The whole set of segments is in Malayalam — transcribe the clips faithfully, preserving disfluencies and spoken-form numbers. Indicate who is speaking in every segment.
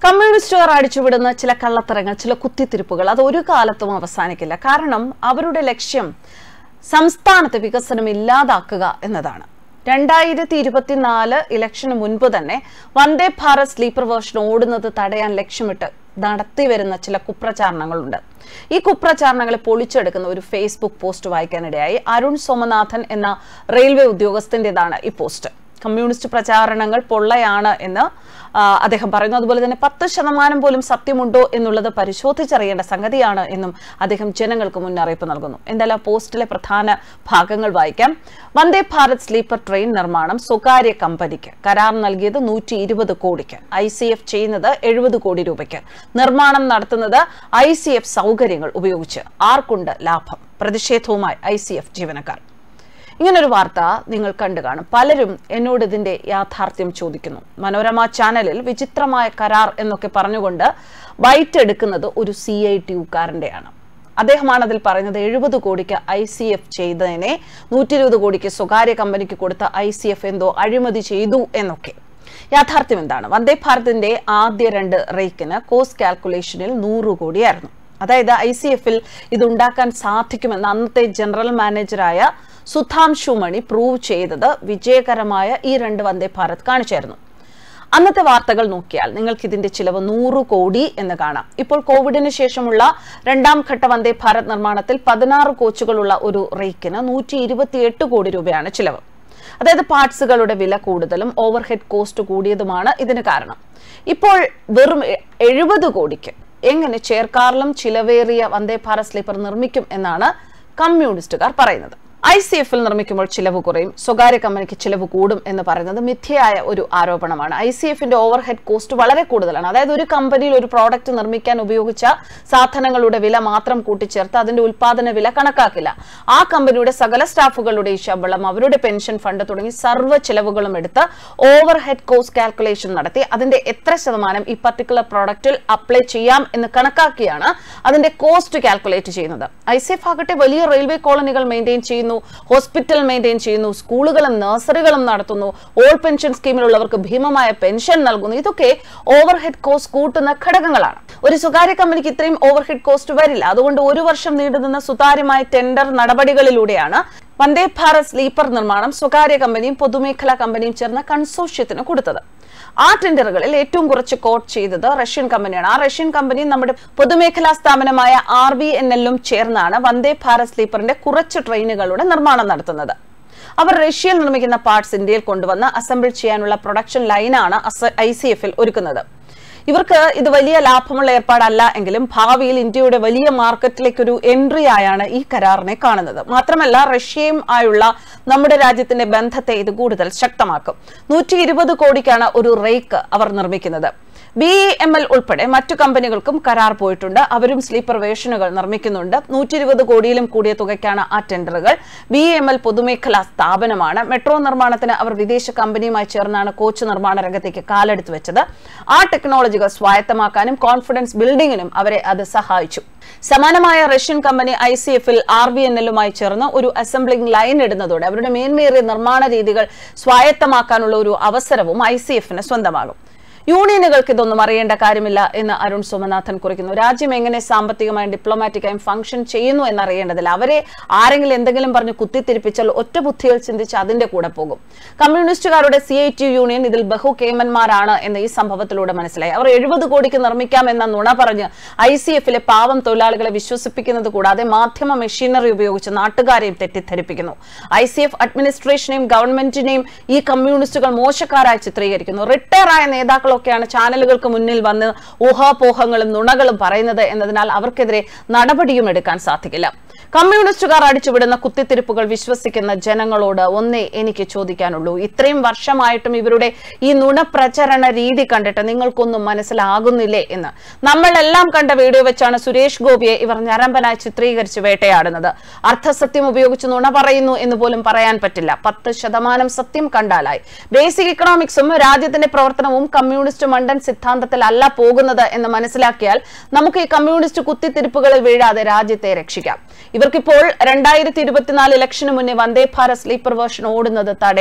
Speaker 1: കമ്മ്യൂണിസ്റ്റുകാർ അടിച്ചുവിടുന്ന ചില കള്ളത്തരങ്ങൾ, ചില കുത്തിത്തിരിപ്പുകൾ അത് ഒരു കാലത്തും അവസാനിക്കില്ല. കാരണം അവരുടെ ലക്ഷ്യം സംസ്ഥാനത്തെ വികസനം ഇല്ലാതാക്കുക എന്നതാണ്. രണ്ടായിരത്തി ഇരുപത്തിനാല് ഇലക്ഷന് മുൻപ് തന്നെ വന്ദേ ഭാരത് സ്ലീപ്പർ വേർഷൻ ഓടുന്നത് തടയാൻ ലക്ഷ്യമിട്ട് നടത്തിവരുന്ന ചില കുപ്രചാരണങ്ങളുണ്ട്. ഈ കുപ്രചാരണങ്ങളെ പൊളിച്ചെടുക്കുന്ന ഒരു ഫേസ്ബുക്ക് പോസ്റ്റ് വായിക്കാനിടയായി. അരുൺ സോമനാഥൻ എന്ന റെയിൽവേ ഉദ്യോഗസ്ഥന്റേതാണ് ഈ പോസ്റ്റ്. കമ്മ്യൂണിസ്റ്റ് പ്രചാരണങ്ങൾ പൊള്ളയാണ് എന്ന് അദ്ദേഹം പറയുന്നു. അതുപോലെ തന്നെ പത്ത് ശതമാനം പോലും സത്യമുണ്ടോ എന്നുള്ളത് പരിശോധിച്ചറിയേണ്ട സംഗതിയാണ് എന്നും അദ്ദേഹം ജനങ്ങൾക്ക് മുന്നറിയിപ്പ് നൽകുന്നു. എന്തായാലും പോസ്റ്റിലെ പ്രധാന ഭാഗങ്ങൾ വായിക്കാം. വന്ദേ ഭാരത് സ്ലീപ്പർ ട്രെയിൻ നിർമ്മാണം സ്വകാര്യ കമ്പനിക്ക്, കരാർ നൽകിയത് നൂറ്റി ഇരുപത് കോടിക്ക്, ഐ സി എഫ് ചെയ്യുന്നത് എഴുപത് കോടി രൂപയ്ക്ക്, നിർമ്മാണം നടത്തുന്നത് ഐ സി എഫ് സൗകര്യങ്ങൾ ഉപയോഗിച്ച്, ആർക്കുണ്ട് ലാഭം, പ്രതിഷേധവുമായി ഐ സി എഫ് ജീവനക്കാർ. ഇങ്ങനൊരു വാർത്ത നിങ്ങൾ കണ്ടു കാണും. പലരും എന്നോട് ഇതിന്റെ യാഥാർത്ഥ്യം ചോദിക്കുന്നു. മനോരമ ചാനലിൽ വിചിത്രമായ കരാർ എന്നൊക്കെ പറഞ്ഞുകൊണ്ട് ബൈറ്റ് എടുക്കുന്നത് ഒരു സി ഐ ടി യുക്കാരൻ്റെയാണ്. അദ്ദേഹമാണ് അതിൽ പറയുന്നത് എഴുപത് കോടിക്ക് ഐ സി എഫ് ചെയ്തതിനെ നൂറ്റി ഇരുപത് കോടിക്ക് സ്വകാര്യ കമ്പനിക്ക് കൊടുത്ത ഐ സി എഫ് എന്തോ അഴിമതി ചെയ്തു എന്നൊക്കെ. യാഥാർത്ഥ്യം എന്താണ്? വന്ദേ ഭാരതിന്റെ ആദ്യ രണ്ട് റേക്കിന് കോസ്റ്റ് കാൽക്കുലേഷനിൽ നൂറ് കോടിയായിരുന്നു. അതായത് ഐ സി എഫിൽ ഇതുണ്ടാക്കാൻ സാധിക്കുമെന്ന് അന്നത്തെ ജനറൽ മാനേജറായ സുധാംശു മണി പ്രൂവ് ചെയ്തത് വിജയകരമായ ഈ രണ്ട് വന്ദേ ഭാരത് കാണിച്ചായിരുന്നു. അന്നത്തെ വാർത്തകൾ നോക്കിയാൽ നിങ്ങൾക്ക് ഇതിന്റെ ചിലവ് നൂറ് കോടി എന്ന് കാണാം. ഇപ്പോൾ കോവിഡിന് ശേഷമുള്ള രണ്ടാം ഘട്ട വന്ദേ ഭാരത് നിർമ്മാണത്തിൽ പതിനാറ് കോച്ചുകളുള്ള ഒരു റേക്കിന് നൂറ്റി ഇരുപത്തിയെട്ട് കോടി രൂപയാണ് ചിലവ്. അതായത് പാർട്സുകളുടെ വില കൂടുതലും ഓവർഹെഡ് കോസ്റ്റ് കൂടിയതുമാണ് ഇതിന് കാരണം. ഇപ്പോൾ വെറും എഴുപത് കോടിക്ക് എങ്ങനെ ചെയർകാറിലും ചിലവേറിയ വന്ദേ ഭാരത് സ്ലീപ്പർ നിർമ്മിക്കും എന്നാണ് കമ്മ്യൂണിസ്റ്റുകാർ പറയുന്നത്. ഐ സി എഫിൽ നിർമ്മിക്കുമ്പോൾ ചിലവ് കുറയും, സ്വകാര്യ കമ്പനിക്ക് ചിലവ് കൂടും എന്ന് പറയുന്നത് മിഥ്യയായ ഒരു ആരോപണമാണ്. ഐ സി എഫിന്റെ ഓവർഹെഡ് കോസ്റ്റ് വളരെ കൂടുതലാണ്. അതായത് ഒരു കമ്പനിയിൽ ഒരു പ്രോഡക്റ്റ് നിർമ്മിക്കാൻ ഉപയോഗിച്ച സാധനങ്ങളുടെ വില മാത്രം കൂട്ടിച്ചേർത്ത് അതിന്റെ ഉൽപാദന വില കണക്കാക്കില്ല. ആ കമ്പനിയുടെ സകല സ്റ്റാഫുകളുടെ ശമ്പളം, അവരുടെ പെൻഷൻ ഫണ്ട് തുടങ്ങി സർവ്വ ചിലവുകളും എടുത്ത് ഓവർഹെഡ് കോസ്റ്റ് കാൽക്കുലേഷൻ നടത്തി അതിന്റെ എത്ര ശതമാനം ഈ പർട്ടിക്കുലർ പ്രോഡക്റ്റിൽ അപ്ലൈ ചെയ്യാം എന്ന് കണക്കാക്കിയാണ് അതിന്റെ കോസ്റ്റ് കാൽക്കുലേറ്റ് ചെയ്യുന്നത്. ഐ സി എഫ് ആകട്ടെ വലിയ റെയിൽവേ കോളനികൾ മെയിൻറ്റെയിൻ ചെയ്യുന്നു, ഹോസ്പിറ്റൽ മെയിൻറ്റെയിൻ ചെയ്യുന്നു, സ്കൂളുകളും നഴ്സറികളും നടത്തുന്നു, ഓൾ പെൻഷൻ സ്കീമിലുള്ളവർക്ക് ഭീമമായ പെൻഷൻ നൽകുന്നു. ഇതൊക്കെ ഓവർഹെഡ് കോസ്റ്റ് കൂട്ടുന്ന ഘടകങ്ങളാണ്. ഒരു സ്വകാര്യ കമ്പനിക്ക് ഇത്രയും ഓവർഹെഡ് കോസ്റ്റ് വരില്ല. അതുകൊണ്ട് ഒരു വർഷം നീണ്ടുനിന്ന സുതാര്യമായ ടെൻഡർ നടപടികളിലൂടെയാണ് വന്ദേ ഭാരത് സ്ലീപ്പർ നിർമ്മാണം സ്വകാര്യ കമ്പനിയും പൊതുമേഖലാ കമ്പനിയും ചേർന്ന കൺസോർഷ്യത്തിന് കൊടുത്തത്. ആ ടെൻഡറുകളിൽ ഏറ്റവും കുറച്ച് കോട്ട് ചെയ്തത് റഷ്യൻ കമ്പനിയാണ്. ആ റഷ്യൻ കമ്പനി നമ്മുടെ പൊതുമേഖലാ സ്ഥാപനമായ ആർ ബി എൻ എല്ലും ചേർന്നാണ് വന്ദേ ഭാരത് സ്ലീപ്പറിന്റെ കുറച്ച് ട്രെയിനുകളുടെ നിർമ്മാണം നടത്തുന്നത്. അവർ റഷ്യയിൽ നിർമ്മിക്കുന്ന പാർട്സ് ഇന്ത്യയിൽ കൊണ്ടുവന്ന് അസംബിൾ ചെയ്യാനുള്ള പ്രൊഡക്ഷൻ ലൈനാണ് ഐ സി എഫിൽ ഒരുക്കുന്നത്. ഇവർക്ക് ഇത് വലിയ ലാഭമുള്ള ഏർപ്പാടല്ല എങ്കിലും ഭാവിയിൽ ഇന്ത്യയുടെ വലിയ മാർക്കറ്റിലേക്ക് ഒരു എൻട്രി ആയാണ് ഈ കരാറിനെ കാണുന്നത്. മാത്രമല്ല റഷ്യയും ആയുള്ള നമ്മുടെ രാജ്യത്തിന്റെ ബന്ധത്തെ ഇത് കൂടുതൽ ശക്തമാക്കും. നൂറ്റി ഇരുപത് കോടിക്കാണ് ഒരു റേക്ക് അവർ നിർമ്മിക്കുന്നത്. ബി ഇ എം എൽ ഉൾപ്പെടെ മറ്റു കമ്പനികൾക്കും കരാർ പോയിട്ടുണ്ട്. അവരും സ്ലീപ്പർ വേഷനുകൾ നിർമ്മിക്കുന്നുണ്ട്. നൂറ്റി ഇരുപത് കോടിയിലും കൂടിയ തുകയ്ക്കാണ് ആ ടെൻഡറുകൾ. ബി ഇ എം എൽ പൊതുമേഖലാ സ്ഥാപനമാണ്. മെട്രോ നിർമ്മാണത്തിന് അവർ വിദേശ കമ്പനിയുമായി ചേർന്നാണ് കോച്ച് നിർമ്മാണ രംഗത്തേക്ക് കാലെടുത്തു വെച്ചത്. ആ ടെക്നോളജികൾ സ്വായത്തമാക്കാനും കോൺഫിഡൻസ് ബിൽഡിങ്ങിനും അവരെ അത് സഹായിച്ചു. സമാനമായ റഷ്യൻ കമ്പനി ഐ സി എഫിൽ ആർ ബി എൻ എല്ലുമായി ചേർന്ന് ഒരു അസംബ്ലിംഗ് ലൈൻ ഇടുന്നതോടെ അവരുടെ മേന്മേറിയ നിർമ്മാണ രീതികൾ സ്വായത്തമാക്കാനുള്ള ഒരു അവസരവും ഐ സി എഫിന് സ്വന്തമാകും. യൂണിയനുകൾക്ക് ഇതൊന്നും അറിയേണ്ട കാര്യമില്ല എന്ന് അരുൺ സോമനാഥൻ കുറിക്കുന്നു. രാജ്യം എങ്ങനെ സാമ്പത്തികമായും ഡിപ്ലോമാറ്റിക്കായും ഫംഗ്ഷൻ ചെയ്യുന്നു എന്നറിയേണ്ടതില്ല. അവരെ ആരെങ്കിലും എന്തെങ്കിലും പറഞ്ഞ് കുത്തിത്തിരിപ്പിച്ചാൽ ഒറ്റ ബുദ്ധികൾ ചിന്തിച്ച് അതിന്റെ കൂടെ പോകും. കമ്മ്യൂണിസ്റ്റുകാരുടെ C I T U union ഇതിൽ ബഹുകേമന്മാരാണ് എന്ന് ഈ സംഭവത്തിലൂടെ മനസ്സിലായി. അവർ എഴുപത് കോടിക്ക് നിർമ്മിക്കാം എന്ന നുണ പറഞ്ഞ് ഐ സി എഫിലെ പാവം തൊഴിലാളികളെ വിശ്വസിപ്പിക്കുന്നത് കൂടാതെ മാധ്യമ മെഷീനറി ഉപയോഗിച്ച് നാട്ടുകാരെയും തെറ്റിദ്ധരിപ്പിക്കുന്നു. ഐ സി എഫ് അഡ്മിനിസ്ട്രേഷനെയും ഗവൺമെന്റിനെയും ഈ കമ്മ്യൂണിസ്റ്റുകൾ മോശക്കാരായി ചിത്രീകരിക്കുന്നു. റിട്ടയർ ആയ നേതാക്കൾ ൊക്കെയാണ് ചാനലുകൾക്ക് മുന്നിൽ വന്ന് ഊഹാപോഹങ്ങളും നുണകളും പറയുന്നത് എന്നതിനാൽ അവർക്കെതിരെ നടപടിയും എടുക്കാൻ സാധിക്കില്ല. കമ്മ്യൂണിസ്റ്റുകാർ അടിച്ചുവിടുന്ന കുത്തിത്തിരിപ്പുകൾ വിശ്വസിക്കുന്ന ജനങ്ങളോട് ഒന്നേ എനിക്ക് ചോദിക്കാനുള്ളൂ. ഇത്രയും വർഷമായിട്ടും ഇവരുടെ ഈ നുണപ്രചരണ രീതി കണ്ടിട്ട് നിങ്ങൾക്കൊന്നും മനസ്സിലാകുന്നില്ലേ എന്ന്. നമ്മളെല്ലാം കണ്ട വീഡിയോ വെച്ചാണ് സുരേഷ് ഗോപിയെ ഇവർ ഞരമ്പനായി ചിത്രീകരിച്ച് വേട്ടയാടുന്നത്. അർത്ഥസത്യം ഉപയോഗിച്ച് നുണ പറയുന്നു എന്ന് പോലും പറയാൻ പറ്റില്ല. പത്ത് ശതമാനം സത്യം കണ്ടാലായി. ബേസിക് ഇക്കണോമിക്സും രാജ്യത്തിന്റെ പ്രവർത്തനവും കമ്മ്യൂണിസ്റ്റ് മണ്ടൻ സിദ്ധാന്തത്തിൽ അല്ല പോകുന്നത് എന്ന് മനസ്സിലാക്കിയാൽ നമുക്ക് ഈ കമ്മ്യൂണിസ്റ്റ് കുത്തിത്തിരിപ്പുകളിൽ വീഴാതെ രാജ്യത്തെ രക്ഷിക്കാം. ഇവർക്കിപ്പോൾ രണ്ടായിരത്തി ഇരുപത്തിനാല് ഇലക്ഷന് മുന്നേ വന്ദേ ഭാരത് സ്ലീപ്പർ വേർഷൻ ഓടുന്നത് തടയണം.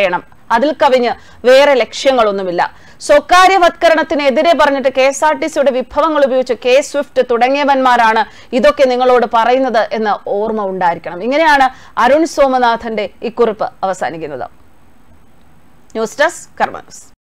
Speaker 1: അതിൽ കവിഞ്ഞ് വേറെ ലക്ഷ്യങ്ങളൊന്നുമില്ല. സ്വകാര്യവത്കരണത്തിനെതിരെ പറഞ്ഞിട്ട് കെ എസ് ആർ ടി സിയുടെ വിഭവങ്ങൾ ഉപയോഗിച്ച് കെ സ്വിഫ്റ്റ് തുടങ്ങിയവന്മാരാണ് ഇതൊക്കെ നിങ്ങളോട് പറയുന്നത് എന്ന് ഓർമ്മ ഉണ്ടായിരിക്കണം. ഇങ്ങനെയാണ് അരുൺ സോമനാഥന്റെ ഈ കുറിപ്പ് അവസാനിക്കുന്നത്. News desk Karma news.